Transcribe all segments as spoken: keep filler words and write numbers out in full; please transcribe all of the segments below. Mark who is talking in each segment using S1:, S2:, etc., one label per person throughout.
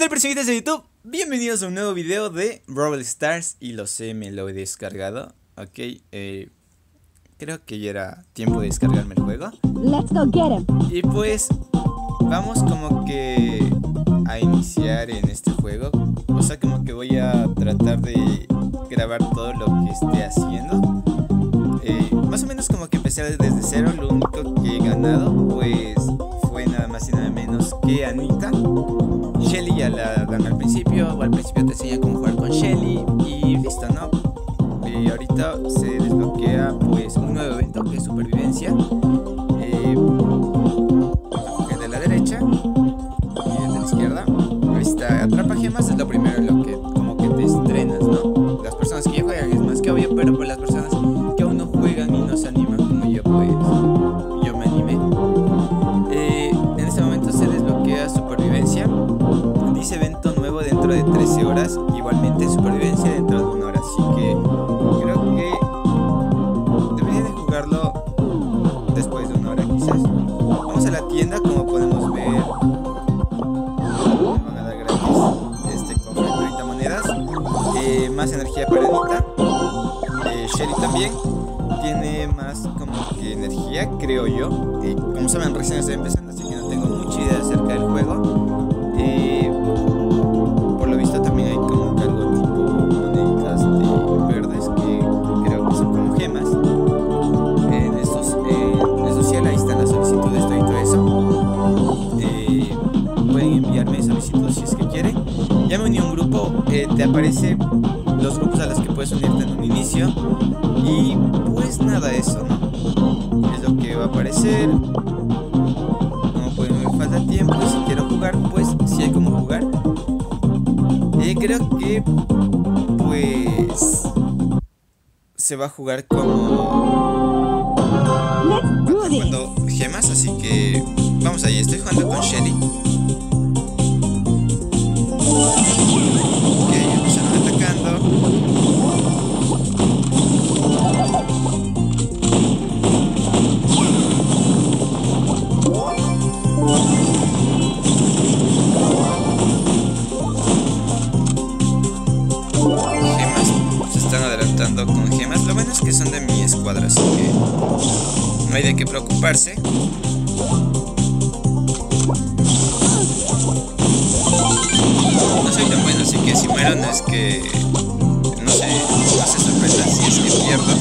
S1: tal, personitas de YouTube? Bienvenidos a un nuevo video de Brawl Stars. Y lo sé, me lo he descargado. Ok, eh, creo que ya era tiempo de descargarme el juego.
S2: Let's go get him.
S1: Y pues vamos como que a iniciar en este juego. O sea, como que voy a tratar de grabar todo lo que esté haciendo. eh, Más o menos como que empecé desde cero. Lo único que he ganado pues fue nada más y nada menos que Anita. Shelly ya la dan al principio, o al principio te enseña cómo jugar con Shelly y listo, ¿no? Y ahorita se desbloquea pues un nuevo evento que es supervivencia. Eh, el de la derecha y el de la izquierda. Ahí está, atrapa gemas, es lo primero en lo que como que te estrenas, ¿no? Las personas que ya juegan es más que obvio, pero pues las personas que aún no juegan y no se animan como yo, pues yo me animé. Eh, en este momento se desbloquea supervivencia. Dice evento nuevo dentro de trece horas. Igualmente supervivencia dentro de una hora. Así que creo que debería de jugarlo después de una hora quizás. Vamos a la tienda, como podemos ver. Me van a dar gratis este cofre de treinta monedas. eh, Más energía para Anita. eh, Shelly también tiene más como que energía, creo yo. eh, Como saben, recién estoy empezando, así que no tengo mucha idea acerca del juego. Eh, por lo visto también hay como que algo tipo moneditas de verdes que creo que son como gemas. En estos, eh, en social ahí están las solicitudes, todo y todo eso. Eh, pueden enviarme solicitudes si es que quieren. Ya me uní a un grupo, eh, te aparece los grupos a los que puedes unirte en un inicio. Y pues nada, eso, ¿no? Es lo que va a aparecer. Me falta tiempo y si quiero jugar, pues sí hay como jugar. Eh, creo que pues se va a jugar como jugando gemas, así que vamos ahí. Estoy jugando con Shelly. Ok, empezaron atacando. Con gemas, lo bueno es que son de mi escuadra, así que no hay de qué preocuparse. No soy tan bueno, así que si muero no es que no sé, no se sorprenda si es que pierdo.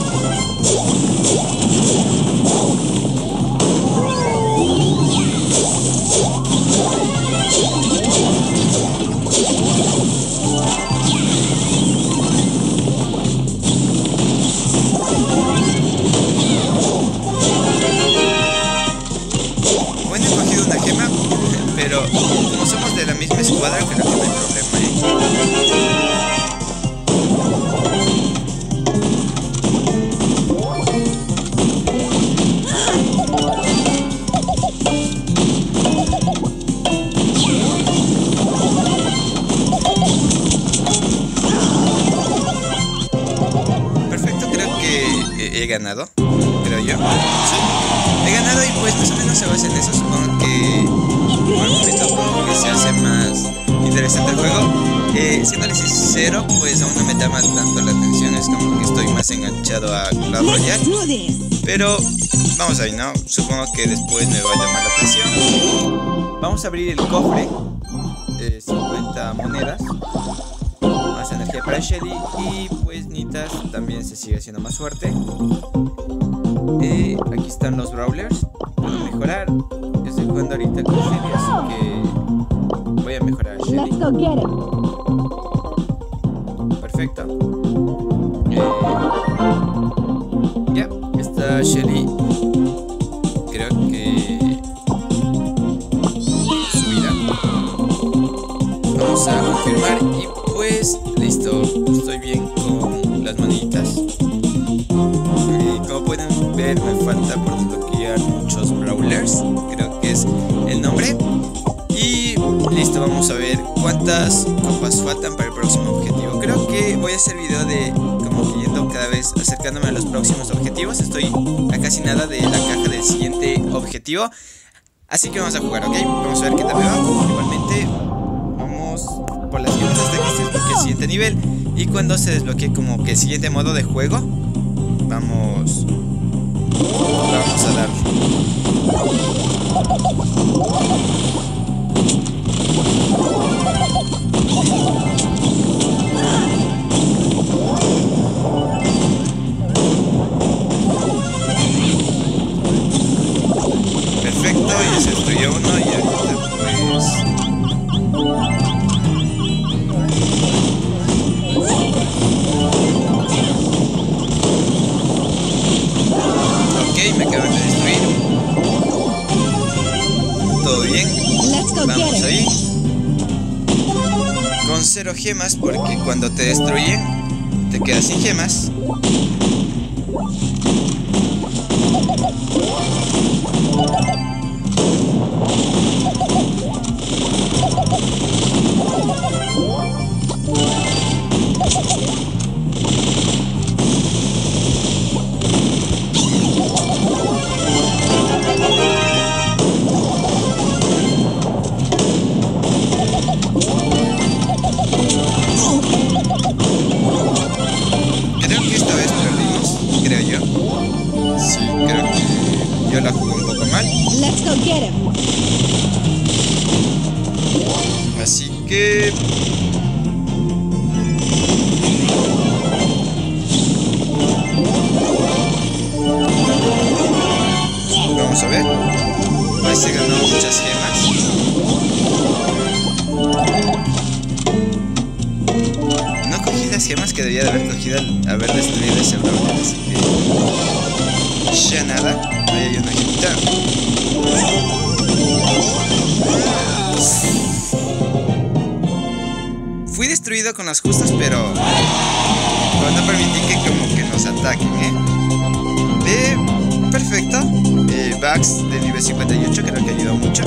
S1: Pero como somos de la misma escuadra, creo que no hay problema, ¿eh? Perfecto, creo que he, he ganado, creo yo. Sí, he ganado y pues más o menos se basa en eso. Supongo que por el momento como que se hace más interesante el juego. eh, Siéndole sincero, pues aún no me llama tanto la atención. Es como que estoy más enganchado a Clash Royale. Pero vamos ahí, ¿no? Supongo que después me va a llamar la atención. Vamos a abrir el cofre. eh, cincuenta monedas. Más energía para Shelly. Y pues Nitas también se sigue haciendo más fuerte. eh, Aquí están los brawlers. Puedo mejorar. Estoy jugando ahorita con Shelly, así que voy a mejorar a Shelly.
S2: Let's go get him.
S1: Perfecto. eh, Ya, está Shelly. Creo que subida. Vamos a confirmar y pues listo. Estoy bien con las manitas. eh, Como pueden ver, me falta por desbloquear muchos brawlers. Creo que es el nombre. Y listo, vamos a ver cuántas copas faltan para el próximo objetivo. Creo que voy a hacer video de como que yendo cada vez acercándome a los próximos objetivos. Estoy a casi nada de la caja del siguiente objetivo. Así que vamos a jugar, ¿ok? Vamos a ver qué tal me va. Igualmente vamos siguiente nivel. Y cuando se desbloquee como que el siguiente modo de juego, vamos Vamos a darle. Perfecto, ya se destruyó uno y ahorita pues... Ok, me acaban de destruir. Todo bien. Vamos ahí. Con cero gemas porque cuando te destruyen te quedas sin gemas. Creo que esta vez perdimos, creo yo. Sí, creo que yo la jugué un poco mal.
S2: Let's go get him.
S1: Así que... vamos a ver. Ahí se ganó muchas gemas. No cogí las gemas que debía de haber cogido al haber destruido ese brawler, así que... ya nada. Ahí hay una gemita. Fui destruido con las justas, pero... pues no permití que como que nos ataquen, ¿eh? Eh, perfecto. Eh, Bugs de nivel cincuenta y ocho creo que ayudó mucho.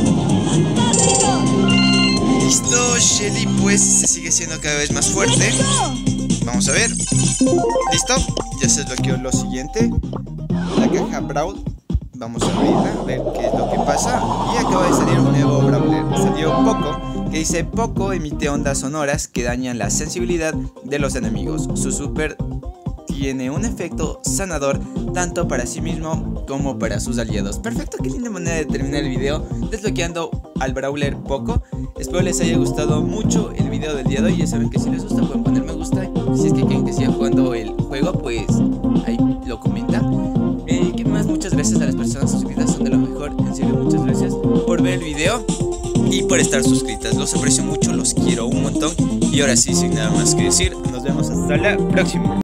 S1: Listo, Shelly pues se sigue siendo cada vez más fuerte. Vamos a ver. Listo, ya se desbloqueó lo siguiente. La caja Brawl. Vamos a abrirla, a ver qué es lo que pasa. Y acaba de salir un nuevo Brawler. Salió Poco, que dice: Poco emite ondas sonoras que dañan la sensibilidad de los enemigos. Su super tiene un efecto sanador tanto para sí mismo como para sus aliados. Perfecto, qué linda manera de terminar el video desbloqueando al Brawler Poco. Espero les haya gustado mucho el video del día de hoy. Ya saben que si les gusta pueden poner me gusta. Si es que quieren que siga jugando el juego, pues ahí lo comentan. Eh, ¿Qué más? Muchas gracias a las personas suscritas, son de lo mejor. En serio, muchas gracias por ver el video y por estar suscritas. Los aprecio mucho, los quiero un montón. Y ahora sí, sin nada más que decir, nos vemos hasta la próxima.